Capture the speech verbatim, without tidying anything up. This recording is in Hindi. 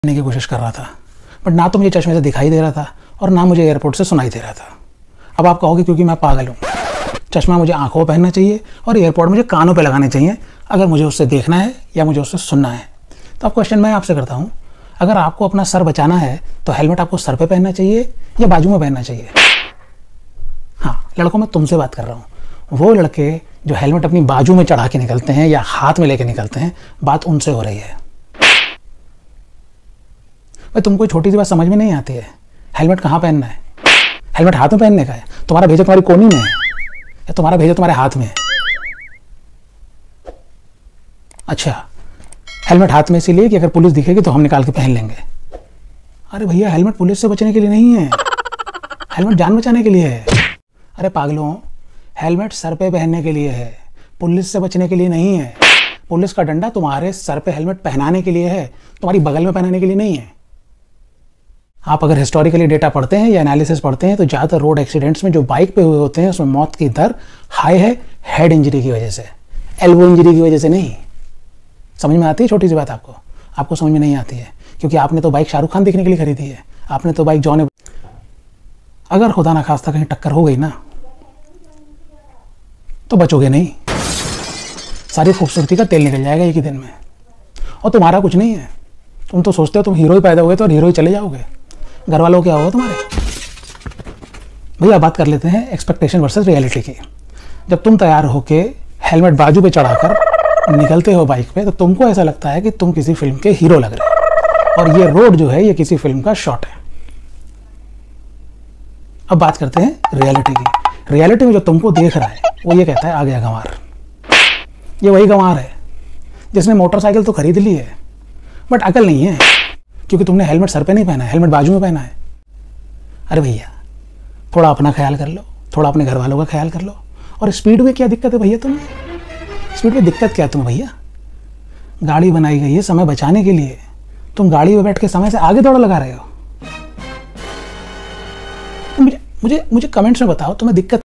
करने की कोशिश कर रहा था, बट ना तो मुझे चश्मे से दिखाई दे रहा था और ना मुझे एयरपोर्ट से सुनाई दे रहा था। अब आप कहोगे क्योंकि मैं पागल हूँ। चश्मा मुझे आंखों में पहनना चाहिए और एयरपोर्ट मुझे कानों पे लगाने चाहिए अगर मुझे उससे देखना है या मुझे उससे सुनना है। तो अब क्वेश्चन मैं आपसे करता हूँ, अगर आपको अपना सर बचाना है तो हेलमेट आपको सर पे पहनना चाहिए या बाजू में पहनना चाहिए? हाँ लड़कों, मैं तुमसे बात कर रहा हूँ। वो लड़के जो हेलमेट अपनी बाजू में चढ़ा के निकलते हैं या हाथ में लेके निकलते हैं, बात उनसे हो रही है। भाई तुमको छोटी सी बात समझ में नहीं आती है, हेलमेट कहाँ पहनना है? हेलमेट हाथ में पहनने का है। तुम्हारा भेजा तुम्हारी कोनी में है या तुम्हारा भेजा तुम्हारे हाथ में है? अच्छा, हेलमेट हाथ में इसीलिए कि अगर पुलिस दिखेगी तो हम निकाल के पहन लेंगे। अरे भैया, हेलमेट पुलिस से बचने के लिए नहीं है, हेलमेट जान बचाने के लिए है। अरे पागलों, हेलमेट सर पे पहनने के लिए है, पुलिस से बचने के लिए नहीं है। पुलिस का डंडा तुम्हारे सर पे हेलमेट पहनाने के लिए है, तुम्हारी बगल में पहनाने के लिए नहीं है। आप अगर हिस्टोरिकली डेटा पढ़ते हैं या एनालिसिस पढ़ते हैं तो ज़्यादातर रोड एक्सीडेंट्स में जो बाइक पे हुए होते हैं उसमें मौत की दर हाई है हेड इंजरी की वजह से, एल्बो इंजरी की वजह से नहीं। समझ में आती है छोटी सी बात? आपको आपको समझ में नहीं आती है क्योंकि आपने तो बाइक शाहरुख खान देखने के लिए खरीदी है, आपने तो बाइक जॉन। अगर खुदा ना खास्ता कहीं टक्कर हो गई ना तो बचोगे नहीं, सारी खूबसूरती का तेल निकल जाएगा एक ही दिन में। और तुम्हारा कुछ नहीं है, तुम तो सोचते हो तुम हीरो ही पैदा हुए तो और हीरो ही चले जाओगे। घर वालों क्या होगा तुम्हारे? भैया बात कर लेते हैं एक्सपेक्टेशन वर्सेस रियलिटी की। जब तुम तैयार होके हेलमेट बाजू पे चढ़ाकर निकलते हो बाइक पे तो तुमको ऐसा लगता है कि तुम किसी फिल्म के हीरो लग रहे हो और ये रोड जो है ये किसी फिल्म का शॉट है। अब बात करते हैं रियलिटी की। रियलिटी में जो तुमको देख रहा है वो ये कहता है आ गया गंवार। ये वही गंवार है जिसने मोटरसाइकिल तो खरीद ली है बट अकल नहीं है क्योंकि तुमने हेलमेट सर पे नहीं पहना है, हेलमेट बाजू में पहना है। अरे भैया, थोड़ा अपना ख्याल कर लो, थोड़ा अपने घर वालों का ख्याल कर लो। और स्पीड में क्या दिक्कत है भैया? तुम्हें स्पीड में दिक्कत क्या है तुम्हें भैया? गाड़ी बनाई गई है समय बचाने के लिए, तुम गाड़ी में बैठ के समय से आगे दौड़ लगा रहे हो। मुझे मुझे मुझे कमेंट्स में बताओ तुम्हें दिक्कत